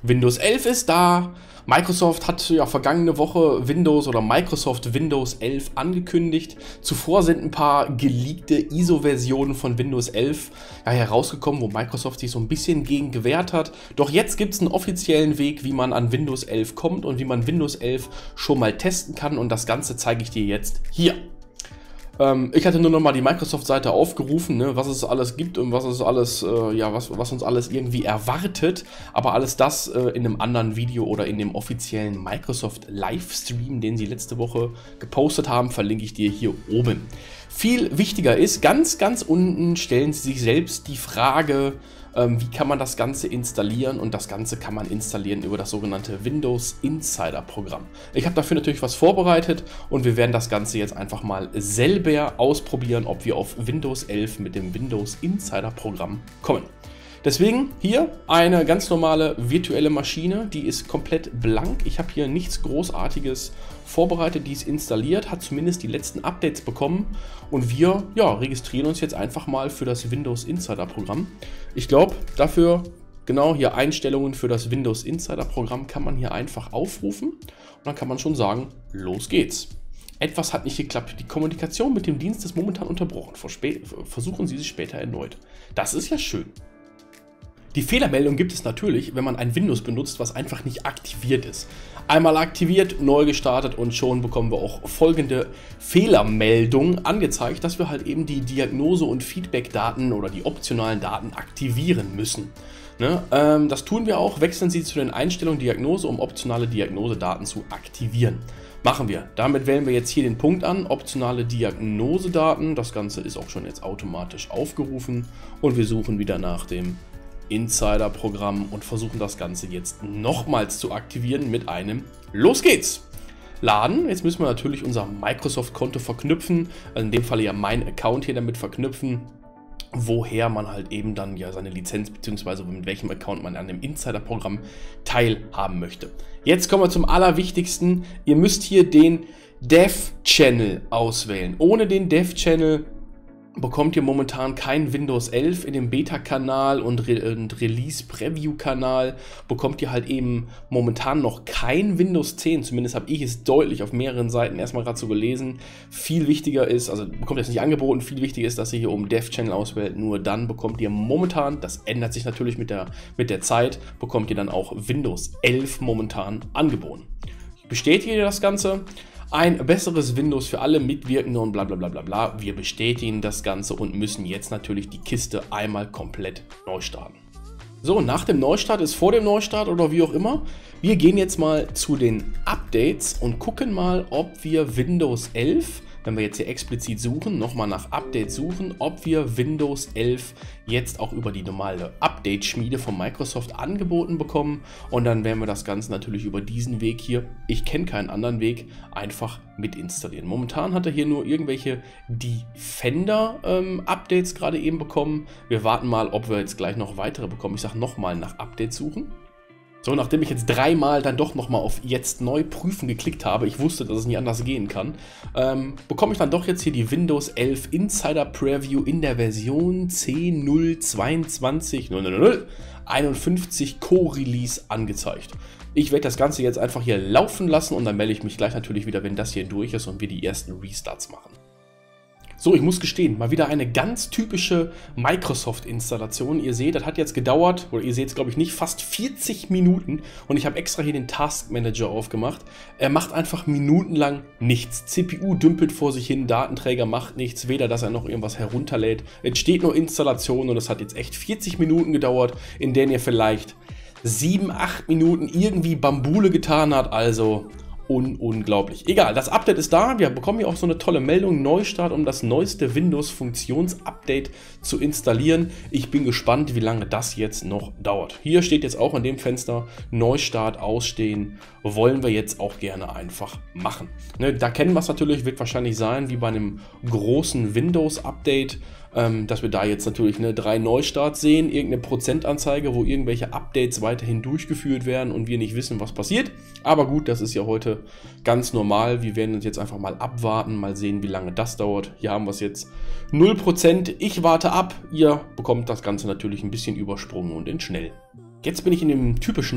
Windows 11 ist da. Microsoft hat ja vergangene Woche Microsoft Windows 11 angekündigt. Zuvor sind ein paar geleakte ISO-Versionen von Windows 11 herausgekommen, wo Microsoft sich so ein bisschen gegen gewehrt hat. Doch jetzt gibt es einen offiziellen Weg, wie man an Windows 11 kommt und wie man Windows 11 schon mal testen kann. Und das Ganze zeige ich dir jetzt hier. Ich hatte nur noch mal die Microsoft-Seite aufgerufen, ne, was es alles gibt und was es alles, was uns alles irgendwie erwartet. Aber alles das in einem anderen Video oder in dem offiziellen Microsoft Livestream, den sie letzte Woche gepostet haben, verlinke ich dir hier oben. Viel wichtiger ist, ganz unten stellen sie sich selbst die Frage, wie kann man das Ganze installieren, und das Ganze kann man installieren über das sogenannte Windows Insider Programm. Ich habe dafür natürlich was vorbereitet und wir werden das Ganze jetzt einfach mal selber ausprobieren, ob wir auf Windows 11 mit dem Windows Insider Programm kommen. Deswegen hier eine ganz normale virtuelle Maschine, die ist komplett blank. Ich habe hier nichts Großartiges vorbereitet, die ist installiert, hat zumindest die letzten Updates bekommen und wir registrieren uns jetzt einfach mal für das Windows Insider Programm. Ich glaube, dafür genau hier Einstellungen für das Windows Insider Programm kann man hier einfach aufrufen und dann kann man schon sagen, los geht's. Etwas hat nicht geklappt. Die Kommunikation mit dem Dienst ist momentan unterbrochen. Versuchen Sie es später erneut. Das ist ja schön. Die Fehlermeldung gibt es natürlich, wenn man ein Windows benutzt, was einfach nicht aktiviert ist. Einmal aktiviert, neu gestartet und schon bekommen wir auch folgende Fehlermeldung angezeigt, dass wir halt eben die Diagnose- und Feedback-Daten oder die optionalen Daten aktivieren müssen. Ne? Das tun wir auch. Wechseln Sie zu den Einstellungen Diagnose, um optionale Diagnosedaten zu aktivieren. Machen wir. Damit wählen wir jetzt hier den Punkt an, optionale Diagnosedaten. Das Ganze ist auch schon jetzt automatisch aufgerufen und wir suchen wieder nach dem Insider-Programm und versuchen das Ganze jetzt nochmals zu aktivieren mit einem Los geht's! Laden. Jetzt müssen wir natürlich unser Microsoft-Konto verknüpfen, also in dem Fall ja mein Account hier damit verknüpfen, woher man halt eben dann ja seine Lizenz bzw. mit welchem Account man an dem Insider-Programm teilhaben möchte. Jetzt kommen wir zum Allerwichtigsten. Ihr müsst hier den Dev-Channel auswählen. Ohne den Dev-Channel bekommt ihr momentan kein Windows 11. In dem Beta-Kanal und Release-Preview-Kanal bekommt ihr halt eben momentan noch kein Windows 10. Zumindest habe ich es deutlich auf mehreren Seiten erstmal gerade so gelesen. Viel wichtiger ist, also bekommt ihr es nicht angeboten, viel wichtiger ist, dass ihr hier oben Dev-Channel auswählt. Nur dann bekommt ihr momentan, das ändert sich natürlich mit der Zeit, bekommt ihr dann auch Windows 11 momentan angeboten. Ich bestätige das Ganze. Ein besseres Windows für alle Mitwirkende und bla bla bla bla bla. Wir bestätigen das Ganze und müssen jetzt natürlich die Kiste einmal komplett neu starten. So, nach dem Neustart ist vor dem Neustart oder wie auch immer. Wir gehen jetzt mal zu den Updates und gucken mal, ob wir Windows 11, wenn wir jetzt hier explizit suchen, nochmal nach Update suchen, ob wir Windows 11 jetzt auch über die normale Update-Schmiede von Microsoft angeboten bekommen. Und dann werden wir das Ganze natürlich über diesen Weg hier, ich kenne keinen anderen Weg, einfach mit installieren. Momentan hat er hier nur irgendwelche Defender-Updates gerade eben bekommen. Wir warten mal, ob wir jetzt gleich noch weitere bekommen. Ich sage nochmal nach Update suchen. So, nachdem ich jetzt dreimal dann doch nochmal auf jetzt neu prüfen geklickt habe, ich wusste, dass es nicht anders gehen kann, bekomme ich dann doch jetzt hier die Windows 11 Insider Preview in der Version 10.0.22.0.0.0.51 Co-Release angezeigt. Ich werde das Ganze jetzt einfach hier laufen lassen und dann melde ich mich gleich natürlich wieder, wenn das hier durch ist und wir die ersten Restarts machen. So, ich muss gestehen, mal wieder eine ganz typische Microsoft-Installation. Ihr seht, das hat jetzt gedauert, oder ihr seht es glaube ich nicht, fast 40 Minuten und ich habe extra hier den Task Manager aufgemacht. Er macht einfach minutenlang nichts. CPU dümpelt vor sich hin, Datenträger macht nichts, weder dass er noch irgendwas herunterlädt. Es steht nur Installation und es hat jetzt echt 40 Minuten gedauert, in denen ihr vielleicht 7, 8 Minuten irgendwie Bambule getan habt, also unglaublich. Egal, das Update ist da. Wir bekommen hier auch so eine tolle Meldung, Neustart, um das neueste Windows-Funktions-Update zu installieren. Ich bin gespannt, wie lange das jetzt noch dauert. Hier steht jetzt auch in dem Fenster Neustart ausstehen. Wollen wir jetzt auch gerne einfach machen. Ne, da kennen wir es natürlich, wird wahrscheinlich sein, wie bei einem großen Windows-Update, dass wir da jetzt natürlich 3 Neustarts sehen, irgendeine Prozentanzeige, wo irgendwelche Updates weiterhin durchgeführt werden und wir nicht wissen, was passiert. Aber gut, das ist ja heute ganz normal. Wir werden uns jetzt einfach mal abwarten, mal sehen, wie lange das dauert. Hier haben wir es jetzt 0%. Ich warte ab. Ihr bekommt das Ganze natürlich ein bisschen übersprungen und in schnell. Jetzt bin ich in dem typischen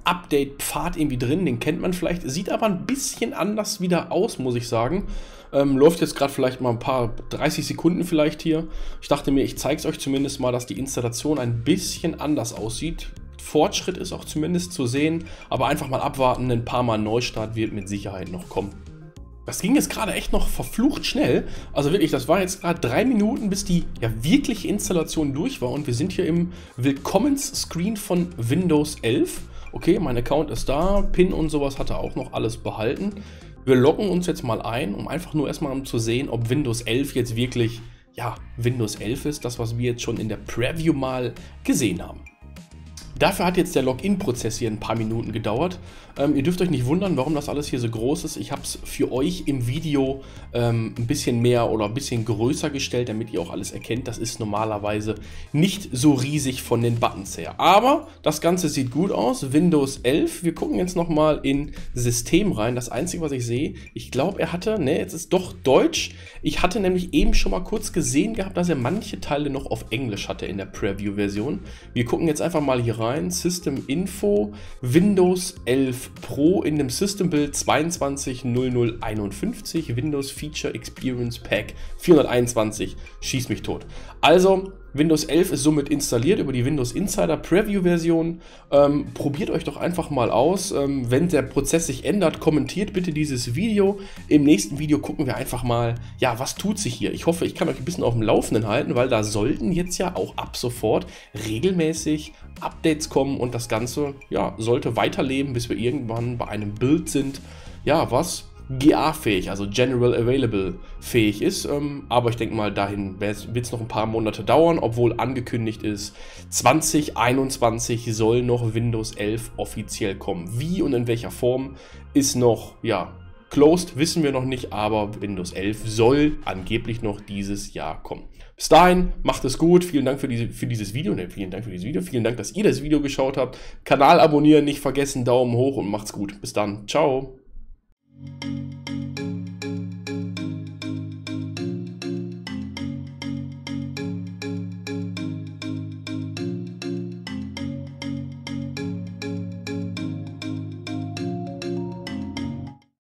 Update-Pfad irgendwie drin, den kennt man vielleicht, sieht aber ein bisschen anders wieder aus, muss ich sagen. Läuft jetzt gerade vielleicht mal ein paar 30 Sekunden vielleicht hier. Ich dachte mir, ich zeige es euch zumindest mal, dass die Installation ein bisschen anders aussieht. Fortschritt ist auch zumindest zu sehen, aber einfach mal abwarten, ein paar Mal Neustart wird mit Sicherheit noch kommen. Das ging jetzt gerade echt noch verflucht schnell. Also wirklich, das war jetzt gerade 3 Minuten, bis die ja wirkliche Installation durch war. Und wir sind hier im Willkommensscreen von Windows 11. Okay, mein Account ist da, PIN und sowas hat er auch noch alles behalten. Wir loggen uns jetzt mal ein, um einfach nur erstmal zu sehen, ob Windows 11 jetzt wirklich, ja, Windows 11 ist. Das, was wir jetzt schon in der Preview mal gesehen haben. Dafür hat jetzt der Login-Prozess hier ein paar Minuten gedauert. Ihr dürft euch nicht wundern, warum das alles hier so groß ist. Ich habe es für euch im Video ein bisschen mehr oder ein bisschen größer gestellt, damit ihr auch alles erkennt. Das ist normalerweise nicht so riesig von den Buttons her. Aber das Ganze sieht gut aus. Windows 11. Wir gucken jetzt nochmal in System rein. Das Einzige, was ich sehe, ich glaube, er hatte, ne, jetzt ist doch Deutsch. Ich hatte nämlich eben schon mal kurz gesehen gehabt, dass er manche Teile noch auf Englisch hatte in der Preview-Version. Wir gucken jetzt einfach mal hier rein. System Info, Windows 11 Pro in dem System Build 22.0051, Windows Feature Experience Pack 421, schieß mich tot. Also, Windows 11 ist somit installiert über die Windows Insider Preview Version. Probiert euch doch einfach mal aus. Wenn der Prozess sich ändert, kommentiert bitte dieses Video. Im nächsten Video gucken wir einfach mal, ja, was tut sich hier. Ich hoffe, ich kann euch ein bisschen auf dem Laufenden halten, weil da sollten jetzt ja auch ab sofort regelmäßig Updates kommen und das Ganze, ja, sollte weiterleben, bis wir irgendwann bei einem Bild sind, ja, was GA-fähig, also General Available fähig ist, aber ich denke mal, dahin wird es noch ein paar Monate dauern, obwohl angekündigt ist, 2021 soll noch Windows 11 offiziell kommen. Wie und in welcher Form ist noch, ja, closed, wissen wir noch nicht, aber Windows 11 soll angeblich noch dieses Jahr kommen. Bis dahin, macht es gut, vielen Dank für dieses Video, vielen Dank, dass ihr das Video geschaut habt, Kanal abonnieren nicht vergessen, Daumen hoch und macht's gut. Bis dann, ciao.